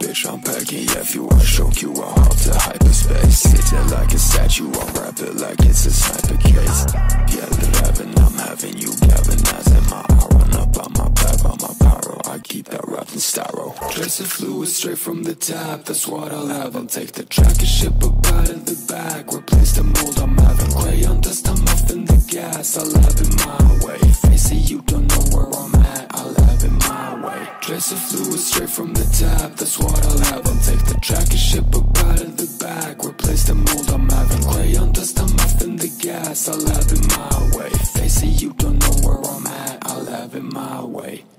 bitch, I'm packing. Yeah, if you want choke, you won't hop to hyperspace. Sitting like a statue, I'll wrap it like it's a sniper case. Yeah, live heaven, I'm having you galvanizing my aura. Up on my back, on my pyro, I keep that wrapped in styro. Trace of fluid straight from the tap, that's what I'll have. I'll take the track and ship up out of the back. Replace the mold, I'm having crayon dust, I'm off in the gas. I'll have it my way, face it, you don't know where I'm at. I'll have it my way. Trace of fluid straight from the tap, that's what I'll have. I'll take the track and ship up out of the back. Replace the mold, I'm having crayon dust, I'm off in the gas. I'll have it my way, face it, you don't know where I'm at. I'll have it my way.